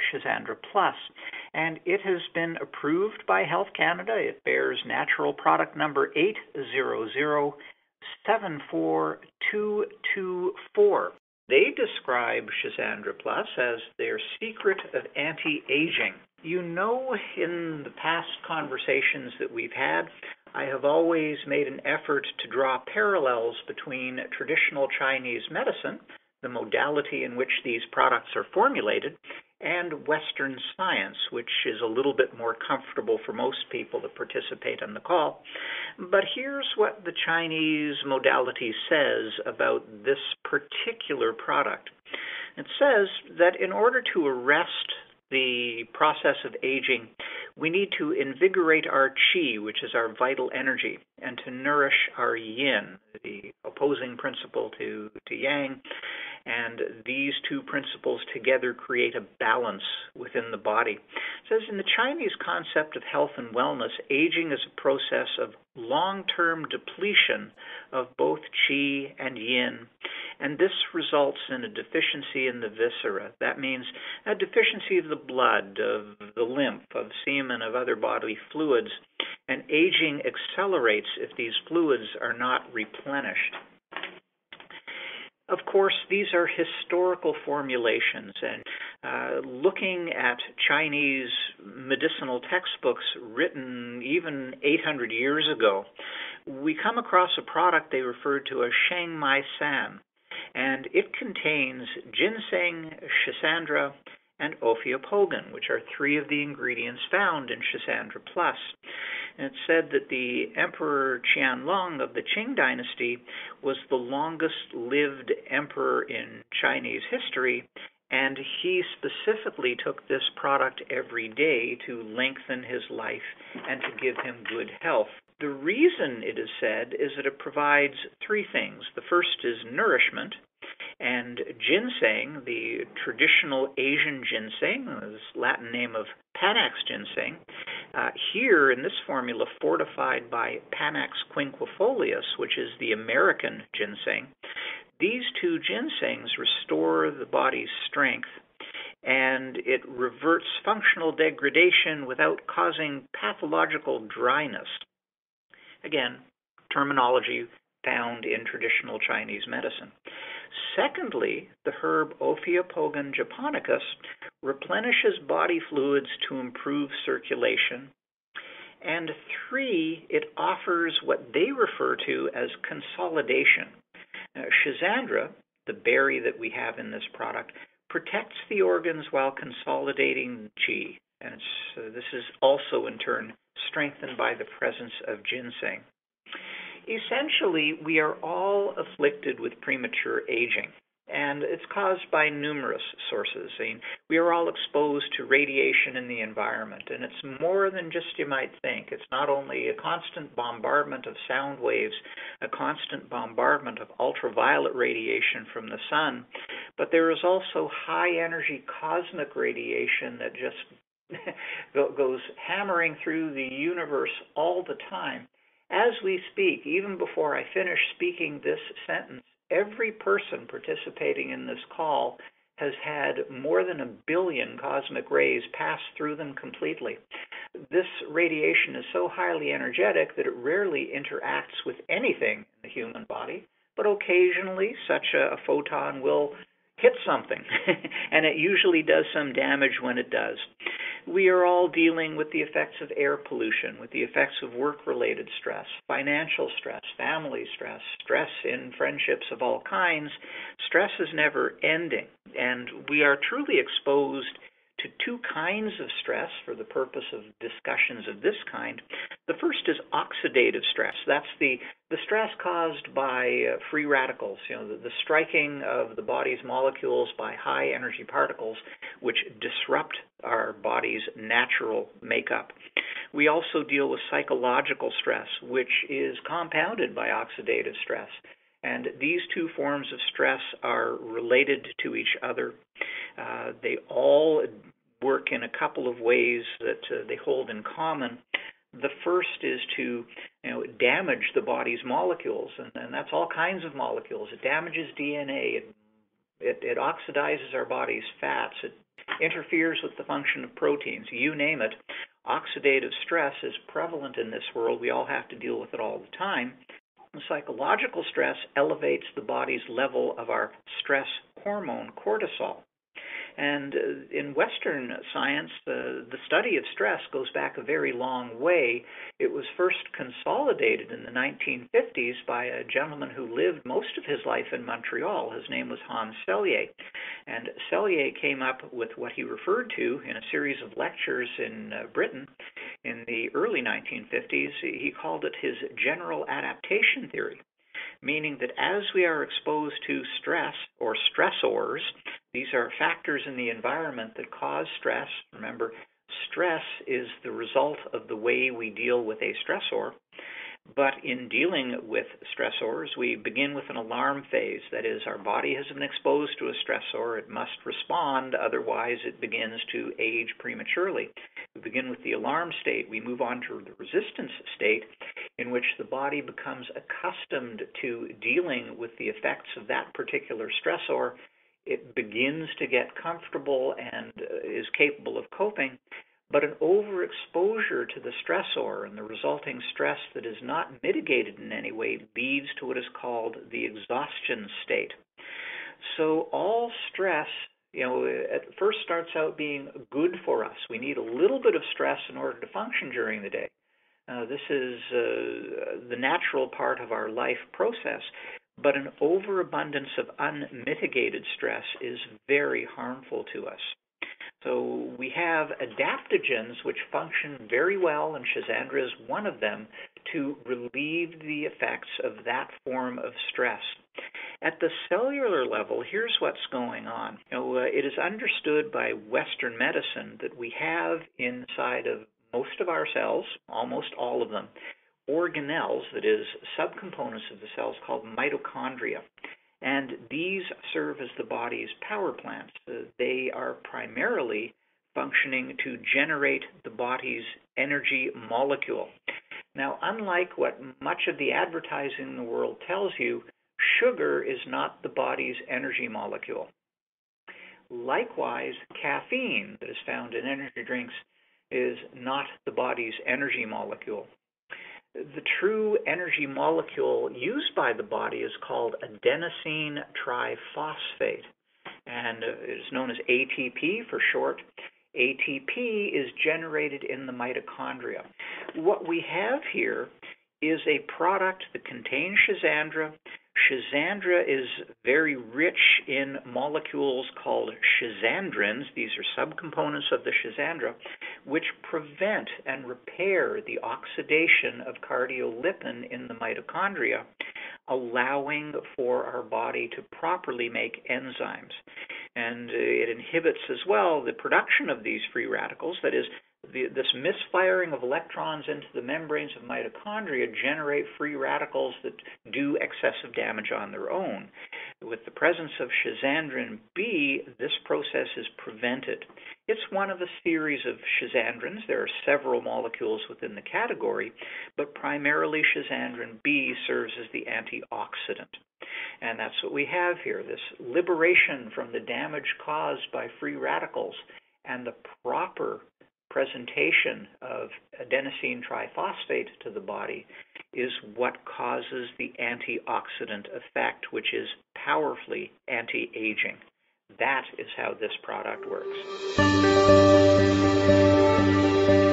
Shizandra Plus, and it has been approved by Health Canada. It bears natural product number 800-74224. They describe Shizandra Plus as their secret of anti-aging. You know, in the past conversations that we've had, I have always made an effort to draw parallels between traditional Chinese medicine, the modality in which these products are formulated, and Western science, which is a little bit more comfortable for most people that participate on the call. But here's what the Chinese modality says about this particular product. It says that in order to arrest the process of aging, we need to invigorate our qi, which is our vital energy, and to nourish our yin, the opposing principle to yang. And these two principles together create a balance within the body. It says in the Chinese concept of health and wellness, aging is a process of long-term depletion of both qi and yin. And this results in a deficiency in the viscera. That means a deficiency of the blood, of the lymph, of semen, of other bodily fluids. And aging accelerates if these fluids are not replenished. Of course, these are historical formulations, and looking at Chinese medicinal textbooks written even 800 years ago, we come across a product they refer to as Sheng Mai San, and it contains ginseng, Shizandra, and Ophiopogon, which are three of the ingredients found in Shizandra Plus. And it's said that the Emperor Qianlong of the Qing dynasty was the longest-lived emperor in Chinese history, and he specifically took this product every day to lengthen his life and to give him good health. The reason, it is said, is that it provides three things. The first is nourishment, and ginseng, the traditional Asian ginseng, the Latin name of Panax ginseng, here in this formula fortified by Panax quinquefolius, which is the American ginseng, these two ginsengs restore the body's strength, and it reverts functional degradation without causing pathological dryness. Again, terminology found in traditional Chinese medicine. Secondly, the herb Ophiopogon japonicus replenishes body fluids to improve circulation. And three, it offers what they refer to as consolidation. Shizandra, the berry that we have in this product, protects the organs while consolidating qi. And this is also in turn strengthened by the presence of ginseng. Essentially, we are all afflicted with premature aging, and it's caused by numerous sources. We are all exposed to radiation in the environment, and it's more than just you might think. It's not only a constant bombardment of sound waves, a constant bombardment of ultraviolet radiation from the sun, but there is also high-energy cosmic radiation that just goes hammering through the universe all the time. As we speak, even before I finish speaking this sentence, every person participating in this call has had more than 1 billion cosmic rays pass through them completely. This radiation is so highly energetic that it rarely interacts with anything in the human body, but occasionally such a photon will hit something, and it usually does some damage when it does. We are all dealing with the effects of air pollution, with the effects of work-related stress, financial stress, family stress, stress in friendships of all kinds. Stress is never ending, and we are truly exposed to two kinds of stress for the purpose of discussions of this kind. The first is oxidative stress. That's the stress caused by free radicals, the striking of the body's molecules by high energy particles which disrupt our body's natural makeup. We also deal with psychological stress, which is compounded by oxidative stress. And these two forms of stress are related to each other. They all work in a couple of ways that they hold in common. The first is to damage the body's molecules, and that's all kinds of molecules. It damages DNA. It oxidizes our body's fats. It interferes with the function of proteins, you name it. Oxidative stress is prevalent in this world. We all have to deal with it all the time. Psychological stress elevates the body's level of our stress hormone, cortisol. And in Western science, the study of stress goes back a very long way. It was first consolidated in the 1950s by a gentleman who lived most of his life in Montreal. His name was Hans Selye. And Selye came up with what he referred to in a series of lectures in Britain in the early 1950s. He called it his general adaptation theory, meaning that as we are exposed to stress or stressors, these are factors in the environment that cause stress. Remember, stress is the result of the way we deal with a stressor. But in dealing with stressors, we begin with an alarm phase. That is, our body has been exposed to a stressor. It must respond, otherwise it begins to age prematurely. We begin with the alarm state. We move on to the resistance state, in which the body becomes accustomed to dealing with the effects of that particular stressor. It begins to get comfortable and is capable of coping. But an overexposure to the stressor and the resulting stress that is not mitigated in any way leads to what is called the exhaustion state. So all stress, at first starts out being good for us. We need a little bit of stress in order to function during the day. This is the natural part of our life process. But an overabundance of unmitigated stress is very harmful to us. So we have adaptogens which function very well, and Schisandra is one of them, to relieve the effects of that form of stress. At the cellular level, here's what's going on. It is understood by Western medicine that we have inside of most of our cells, almost all of them, organelles, that is, subcomponents of the cells called mitochondria. And these serve as the body's power plants. They are primarily functioning to generate the body's energy molecule. Now, unlike what much of the advertising in the world tells you, sugar is not the body's energy molecule. Likewise, caffeine that is found in energy drinks is not the body's energy molecule. The true energy molecule used by the body is called adenosine triphosphate, and it is known as ATP for short. ATP is generated in the mitochondria. What we have here is a product that contains Schisandra. Schisandra is very rich in molecules called schisandrins. These are subcomponents of the Schisandra, which prevent and repair the oxidation of cardiolipin in the mitochondria, allowing for our body to properly make enzymes. And it inhibits as well the production of these free radicals. That is, this misfiring of electrons into the membranes of mitochondria generate free radicals that do excessive damage on their own. With the presence of Schisandrin B, this process is prevented. It's one of a series of Schisandrins. There are several molecules within the category, but primarily Schisandrin B serves as the antioxidant. And that's what we have here, this liberation from the damage caused by free radicals and the proper presentation of adenosine triphosphate to the body is what causes the antioxidant effect, which is powerfully anti-aging. That is how this product works.